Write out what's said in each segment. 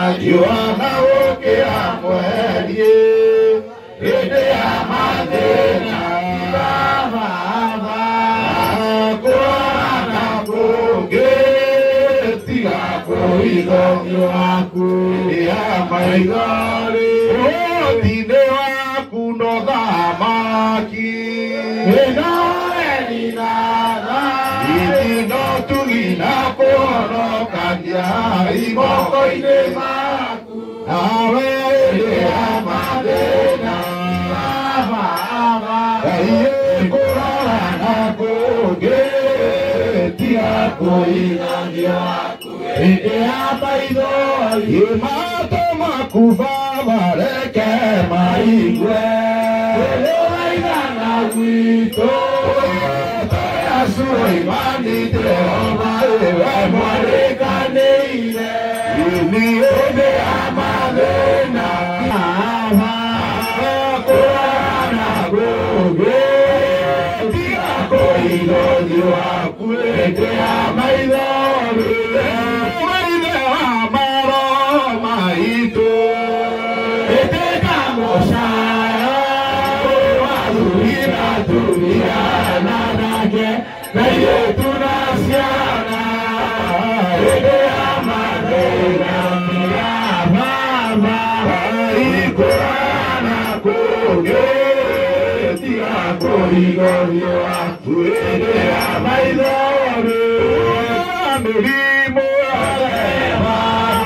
Yuana woke amwerie ede amadena baba kuana kuge tia koido yoaku ya maigari odine waku no damaki eno eninara itino tugina kono kandia imoko ine maku awe ede amadena baba iye kuana kuge tia koido yoaku ede abaido imato makuvava reke maigwe na wito asuro imani Jehova ewe moreka neire ini ede amadena kuana goge tia koido yoaku ede amaidori maide amaro maito ede kamosaya ina dunia nanake na yetu nasiana ede amadena mama ikuana kuge tia koido yoaku ede amaidori milimo aleva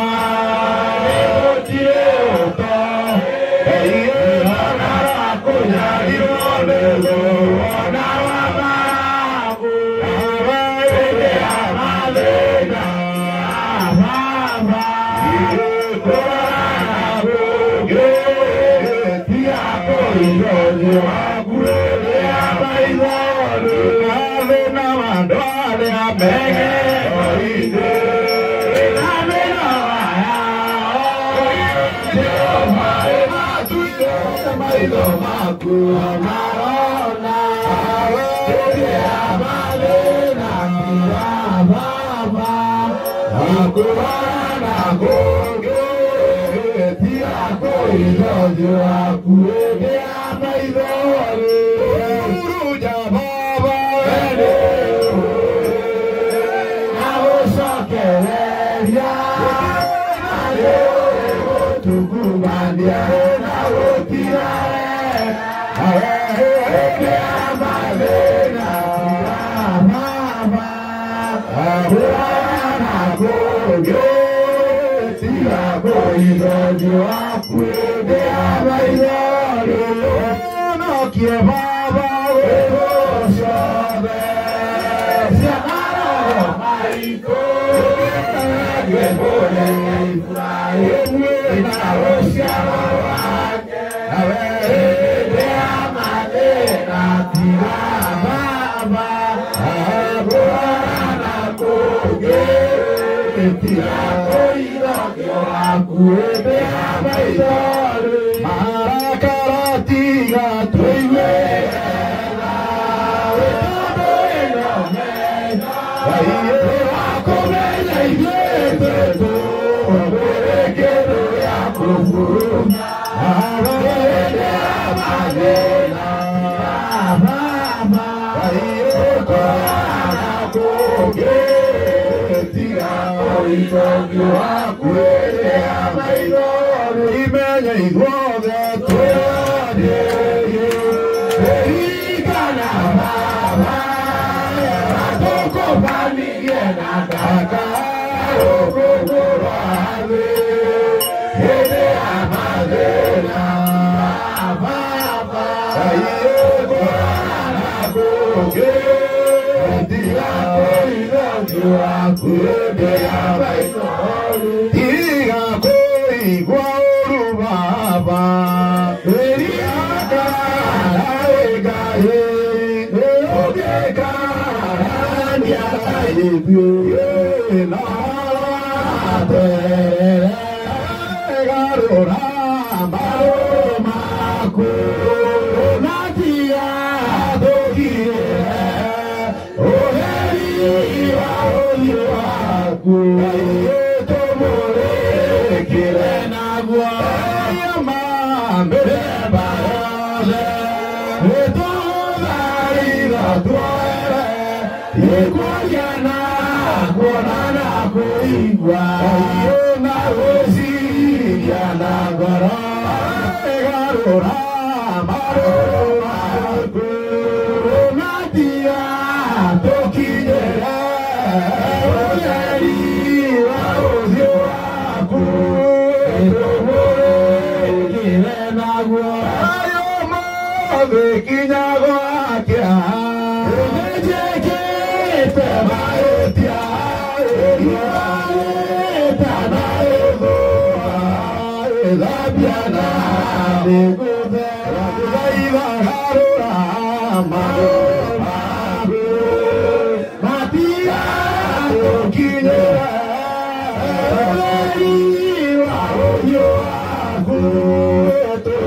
eotie oto eye anara kunyari olelo onawababu ede amadena mama ikuana kuge tia koido yoaku ede amaidori alena mandole amege oide amena Jehova ematuyo maido maku amarona ede amadena baba akuana goge tia koido yoaku ede amaidori uruja baba ede naosokereria tukumandia naotirare ede amadena baba akuana goge tia koido yoaku ede amaidori nokie baba wegosobe siamaro maiko gebole ifrae inarosia wake ede amadena baba akuana goge tia koido yoaku ede amaidori Marakaratiga tuiwe Quiero bonana kuigwa na gũciria na ngoro garũra marũrũ maku natia tũkinyĩre ũtheri wa ũthiũ waku tũmũrĩkĩre naguo ayo mothe kinya gwakĩa nĩnjĩkĩte mahĩtia Zabiana, the good, Matia, Kine, you are good to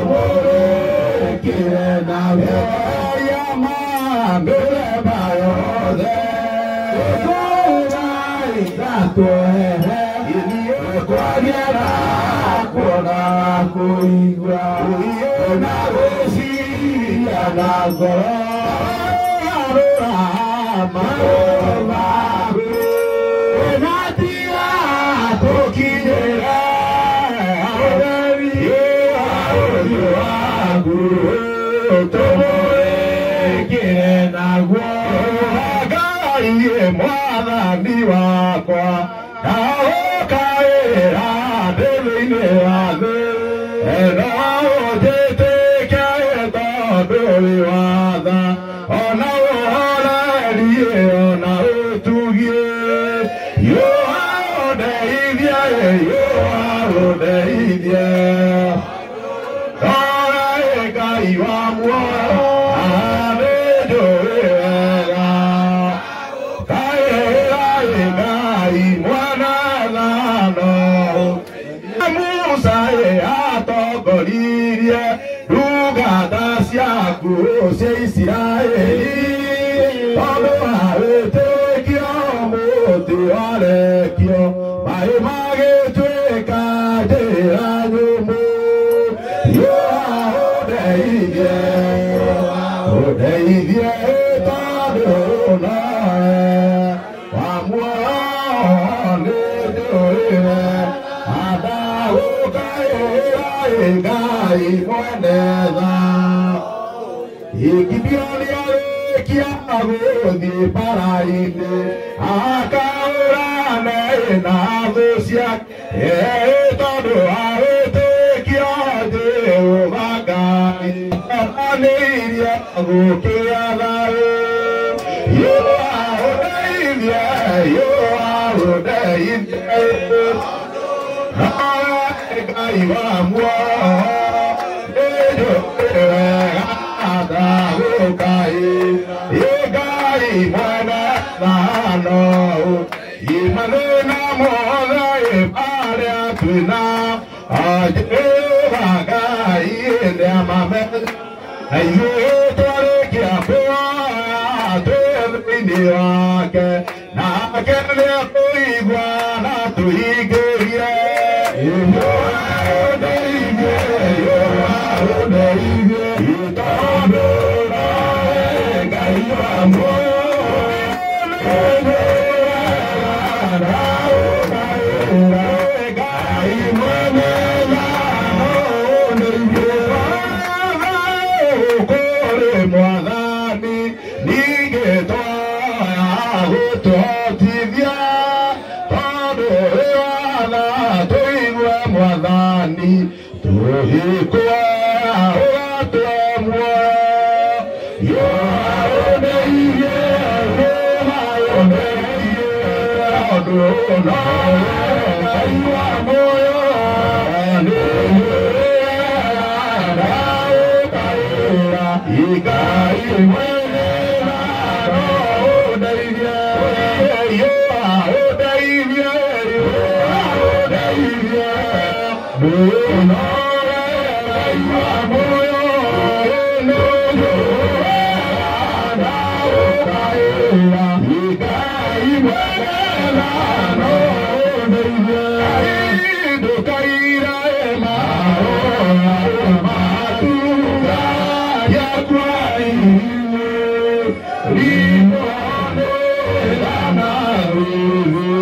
Rimone la nave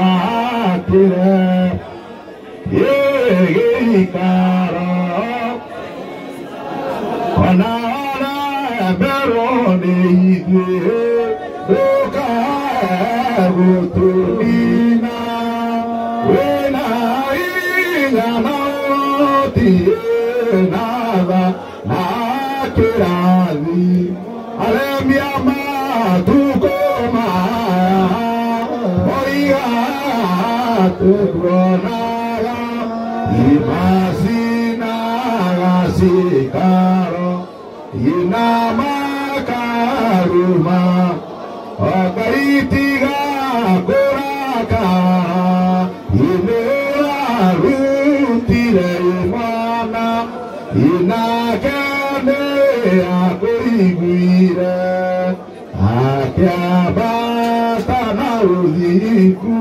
Nakire Yegikaro Ona Berone Idwe Oka Rutunina Wena Inganoti Nava Nakirani Alemiama Tukoma Moria Tukronara Imasina Sikaro Inama Karuma Akaitiga Koraka Inera Rutire Mana Inakane Akoiguire Akiabata Naudiku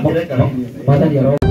Mwathani arogoca